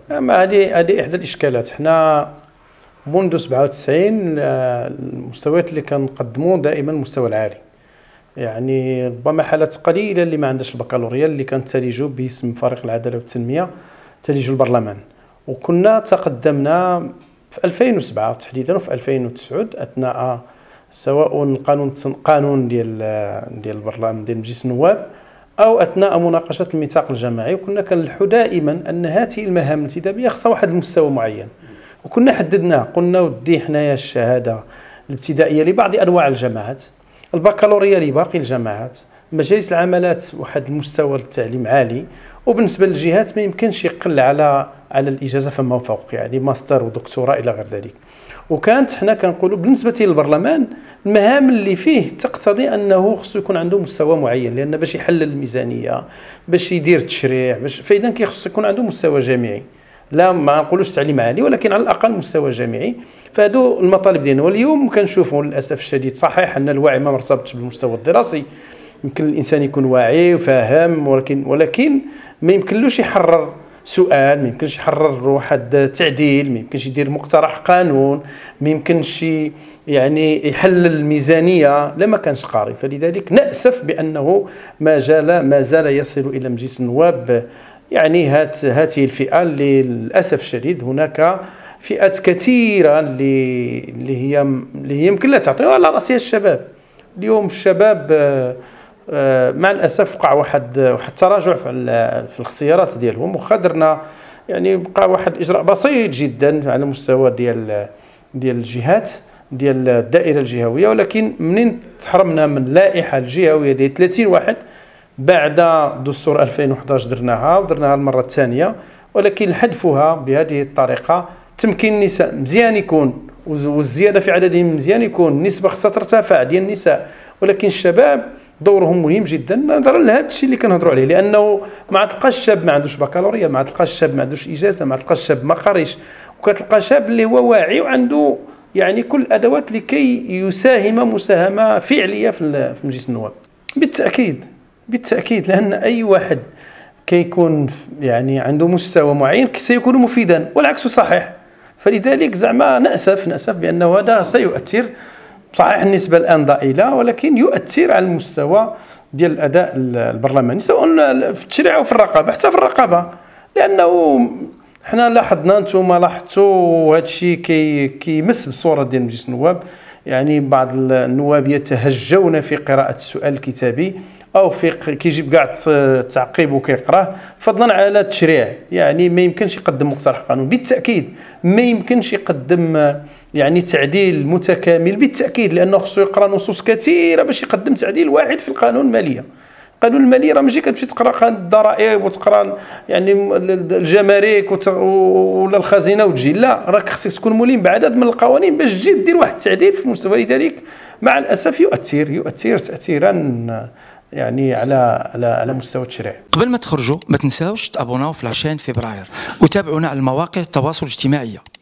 اما هذه احدى الاشكالات. حنا منذ 97 المستويات اللي كنقدموا دائما المستوى العالي، يعني ربما حالات قليله اللي ما عندهاش البكالوريا اللي كنتالجوا باسم فريق العداله والتنميه تالجوا البرلمان. وكنا تقدمنا في 2007 تحديدا وفي 2009 اثناء سواء القانون ديال البرلمان ديال مجلس النواب او اثناء مناقشه الميثاق الجماعي، وكنا كنلحوا دائما ان هذه المهام الانتدابيه خصها واحد المستوى معين، وكنا حددناه. قلنا ودي حنايا الشهاده الابتدائيه لبعض انواع الجامعات، البكالوريا لباقي الجامعات، مجالس العملات واحد المستوى التعليم عالي، وبالنسبه للجهات ما يمكنش يقل على الاجازه فما فوق، يعني ماستر ودكتوراه الى غير ذلك. وكانت حنا كنقولوا بالنسبه للبرلمان المهام اللي فيه تقتضي انه خصو يكون عنده مستوى معين، لان باش يحلل الميزانيه، باش يدير التشريع، فاذا كيخص يكون عنده مستوى جامعي، لا ما نقولوش تعليم عالي ولكن على الاقل مستوى جامعي. فهادو المطالب ديالنا. واليوم كنشوفوا للاسف الشديد صحيح ان الوعي ما مرتبطش بالمستوى الدراسي، يمكن الانسان يكون واعي وفاهم ولكن ما يمكنلوش يحرر سؤال، ما يمكنش يحرر واحد تعديل، ما يمكنش يدير مقترح قانون، ما يمكنش يعني يحلل الميزانيه لما كانش قاري. فلذلك نأسف بانه ما زال يصل الى مجلس النواب يعني هذه الفئه اللي للاسف الشديد هناك فئات كثيره اللي هي يمكن لا تعطيها على راسها الشباب. اليوم الشباب مع الاسف وقع واحد التراجع في الاختيارات ديالهم، وخدرنا يعني بقى واحد الاجراء بسيط جدا على مستوى ديال الجهات ديال الدائره الجهويه، ولكن منين تحرمنا من اللائحه الجهويه ديال 30 واحد بعد دستور 2011 درناها المره الثانيه، ولكن حذفها بهذه الطريقه تمكين النساء مزيان يكون والزياده في عددهم مزيان يكون، النسبه خصها ترتفع ديال النساء، ولكن الشباب دورهم مهم جدا نظرا لهذا الشيء اللي كنهضروا عليه، لانه ما تلقاش الشاب ما عندوش بكالوريا، ما تلقاش الشاب ما عندوش اجازه، ما تلقاش الشاب ما قاريش، وكتلقى شاب اللي هو واعي وعنده يعني كل الادوات لكي يساهم مساهمه فعليه في مجلس النواب. بالتاكيد لان اي واحد كيكون يعني عنده مستوى معين سيكون مفيدا والعكس صحيح. فلذلك زعما نأسف بانه هذا سيؤثر، صحيح النسبه الان ضئيله ولكن يؤثر على المستوى ديال الاداء البرلماني سواء في التشريع او في الرقابه، حتى في الرقابه، لانه حنا لاحظنا انتم لاحظتوا هذا الشيء كيمس بالصوره ديال مجلس النواب. يعني بعض النواب يتهجون في قراءه السؤال الكتابي او في كيجيب كاع التعقيب وكيقراه فضلا على التشريع، يعني ما يمكنش يقدم مقترح قانون، بالتاكيد ما يمكنش يقدم يعني تعديل متكامل بالتاكيد، لانه خصو يقرا نصوص كثيره باش يقدم تعديل واحد في القانون الماليه. القانون المالي راه ماشي كتمشي تقرا الضرائب وتقرا يعني الجمارك ولا الخزينه وتجي، لا راك خصك تكون ملم بعدد من القوانين باش تجي دير واحد التعديل في المستوى. لذلك مع الاسف يؤثر تاثيرا يعني على مستوى التشريع. قبل ما تخرجوا ما تنساوش تابوناو في 20 فبراير وتابعونا على مواقع التواصل الاجتماعي.